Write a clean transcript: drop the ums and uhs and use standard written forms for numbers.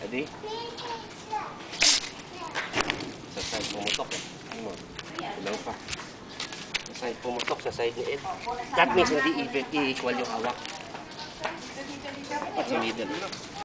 Adi? Sa side pumutok eh. Ilaw pa. Sa side pumutok, sa side ni Ed. That means hindi equal yung hawak. At sa middle.